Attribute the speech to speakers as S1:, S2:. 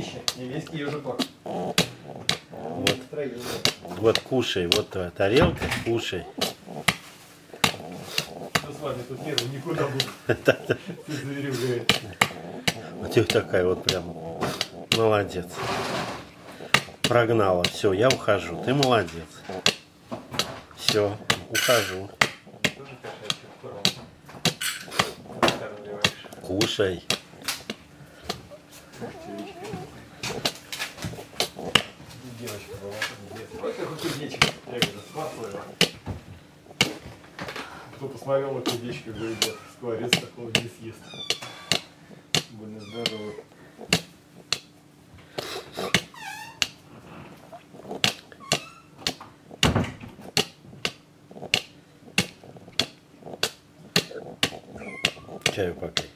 S1: пища, немецкий ежепак.
S2: Вот, вот кушай, вот твоя тарелка, кушай.
S1: Что с вами тут нету, никуда буду. Ты зверю, говорит.
S2: У тебя такая вот прям молодец. Прогнала. Все, я ухожу. Ты молодец. Все, ухожу.
S1: Тоже кошачий корм. Откармливаешь.
S2: Кушай.
S1: Девочка была. Ой, какой кузнечик. Я говорю, смаслила. Кто посмотрел на кузнечика, говорит, да, скворец такого не съест. Больно здорово.
S2: Чаю попей.